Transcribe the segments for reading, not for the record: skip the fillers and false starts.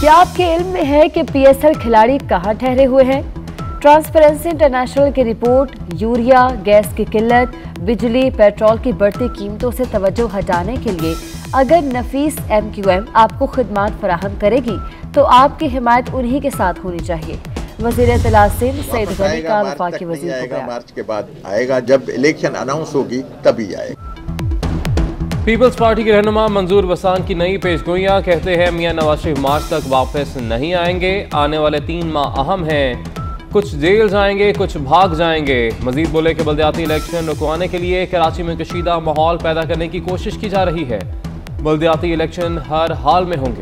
क्या आपके इल्म में है कि पीएसएल खिलाड़ी कहां ठहरे हुए हैं? ट्रांसपेरेंसी इंटरनेशनल की रिपोर्ट यूरिया, गैस की किल्लत, बिजली, पेट्रोल की बढ़ती कीमतों से तवज्जो हटाने के लिए अगर नफीस MQM आपको खिदमात फराहम करेगी तो आपकी हिमायत उन्हीं के साथ होनी चाहिए। वज़ीर इत्तलात सिंध सईद गनी का वफाकी वज़ीर को बयान। मार्च के बाद आएगा, जब इलेक्शन अनाउंस होगी तभी आएगा। पीपल्स पार्टी के रहनुमा मंजूर वसान की नई पेशगोइयां, कहते हैं मियां नवाज शरीफ मार्च तक वापस नहीं आएंगे। आने वाले 3 माह अहम हैं, कुछ जेल जाएंगे, कुछ भाग जाएंगे। मजीद बोले कि बल्दियाती इलेक्शन रुकवाने के लिए कराची में कशीदा माहौल पैदा करने की कोशिश की जा रही है। बल्दियाती इलेक्शन हर हाल में होंगे।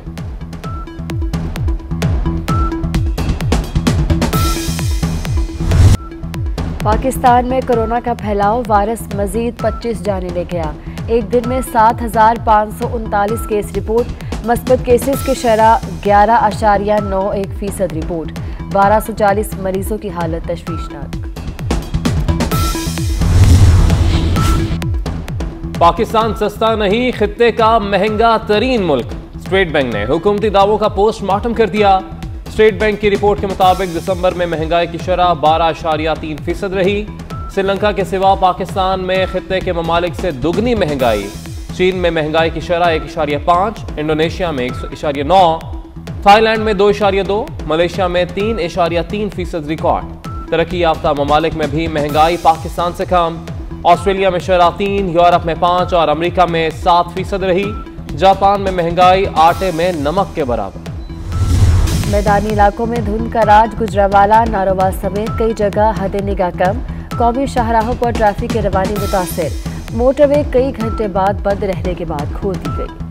पाकिस्तान में कोरोना का फैलाव, वायरस मजीद 25 जाने ले गया। एक दिन में 7,539 केस रिपोर्ट, मस्बत केसेस की शरह 11.91% रिपोर्ट। 1240 मरीजों की हालत तशवीशनाक। पाकिस्तान सस्ता नहीं, खित्ते का महंगा तरीन मुल्क। स्टेट बैंक ने हुकूमती दावों का पोस्टमार्टम कर दिया। स्टेट बैंक की रिपोर्ट के मुताबिक दिसंबर में महंगाई की शरह 12.3% रही। श्रीलंका के सिवा पाकिस्तान में खित्ते के ममालिक से दुगनी महंगाई। चीन में महंगाई की शरह 1.5, इंडोनेशिया में 1.9, थाईलैंड में 2.2, मलेशिया में 3.3% रिकॉर्ड। तरक्की याफ्ता ममालिक में भी महंगाई पाकिस्तान से कम। ऑस्ट्रेलिया में शरह 3, यूरोप में 5 और अमेरिका में 7% रही। जापान में महंगाई आटे में नमक के बराबर। मैदानी इलाकों में धुंध का राज, गुजरावाला, नारोवाल समेत कई जगह हद निगाह कम। कौमी शाहराहों पर ट्रैफिक की रवानी मुतासिर। मोटरवे कई घंटे बाद बंद रहने के बाद खोल दी गई।